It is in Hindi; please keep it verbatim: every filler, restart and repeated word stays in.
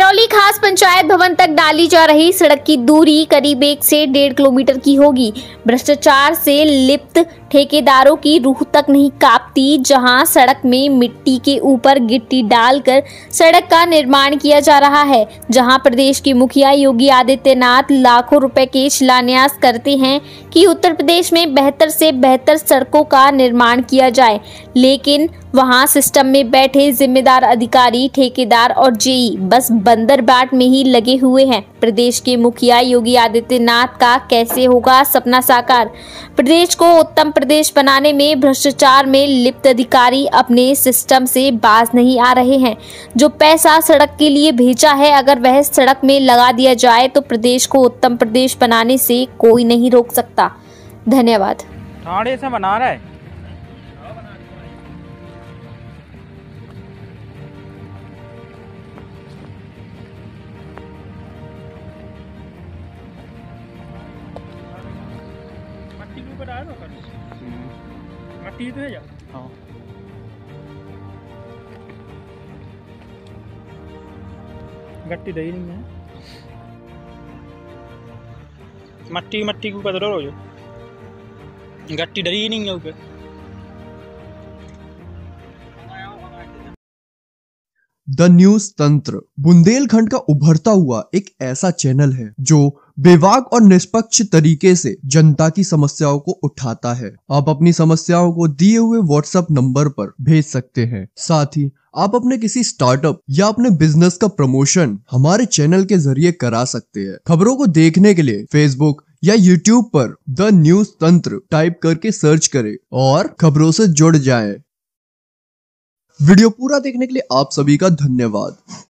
करौली खास पंचायत भवन तक डाली जा रही सड़क की दूरी करीब एक से डेढ़ किलोमीटर की होगी। भ्रष्टाचार से लिप्त ठेकेदारों की रूह तक नहीं कांपती, जहां सड़क में मिट्टी के ऊपर गिट्टी डालकर सड़क का निर्माण किया जा रहा है। जहां प्रदेश के मुखिया योगी आदित्यनाथ लाखों रुपए के शिलान्यास करते हैं कि उत्तर प्रदेश में बेहतर से बेहतर सड़कों का निर्माण किया जाए, लेकिन वहां सिस्टम में बैठे जिम्मेदार अधिकारी, ठेकेदार और जेई बस बंदर बाट में ही लगे हुए हैं। प्रदेश के मुखिया योगी आदित्यनाथ का कैसे होगा सपना साकार? प्रदेश को उत्तम प्रदेश बनाने में भ्रष्टाचार में लिप्त अधिकारी अपने सिस्टम से बाज नहीं आ रहे हैं। जो पैसा सड़क के लिए भेजा है, अगर वह सड़क में लगा दिया जाए तो प्रदेश को उत्तम प्रदेश बनाने से कोई नहीं रोक सकता। धन्यवाद। ठाणे से बना रहा है। मट्टी के ऊपर आया ना कर मट्टी तो है या हाँ गट्टी दही नहीं है। मट्टी मट्टी के ऊपर हो जो गट्टी डरी नहीं है ऊपर। द न्यूज तंत्र बुंदेलखंड का उभरता हुआ एक ऐसा चैनल है जो बेवाक और निष्पक्ष तरीके से जनता की समस्याओं को उठाता है। आप अपनी समस्याओं को दिए हुए व्हाट्सएप नंबर पर भेज सकते हैं। साथ ही आप अपने किसी स्टार्टअप या अपने बिजनेस का प्रमोशन हमारे चैनल के जरिए करा सकते हैं। खबरों को देखने के लिए फेसबुक या यूट्यूब पर द न्यूज तंत्र टाइप करके सर्च करें और खबरों से जुड़ जाएं। वीडियो पूरा देखने के लिए आप सभी का धन्यवाद।